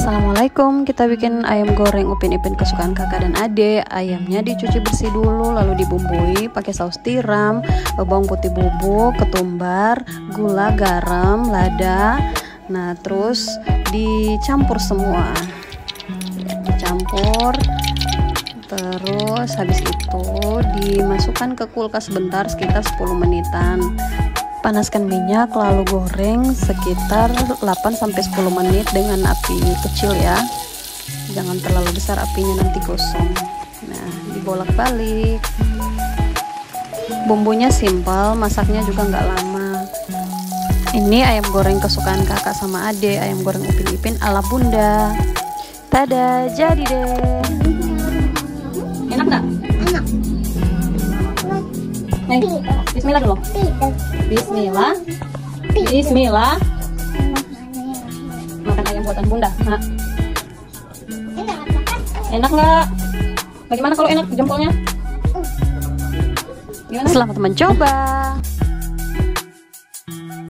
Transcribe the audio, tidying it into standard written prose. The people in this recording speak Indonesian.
Assalamualaikum, kita bikin ayam goreng Upin Ipin kesukaan kakak dan adik. Ayamnya dicuci bersih dulu, lalu dibumbui pakai saus tiram, bawang putih bubuk, ketumbar, gula, garam, lada. Nah, terus dicampur semua. Dicampur. Terus habis itu dimasukkan ke kulkas sebentar sekitar 10 menitan. Panaskan minyak lalu goreng sekitar 8-10 menit dengan api kecil ya. Jangan terlalu besar apinya, nanti gosong. Nah, dibolak-balik. Bumbunya simpel, masaknya juga nggak lama. Ini ayam goreng kesukaan kakak sama adik, ayam goreng Upin Ipin ala bunda. Tada, jadi deh. Enak nggak? Enak. Nih, bismillah dulu. Bismillah. Bismillah. Makan ayam buatan bunda. Nah. Enak nggak? Bagaimana kalau enak jempolnya? Gimana? Selamat mencoba.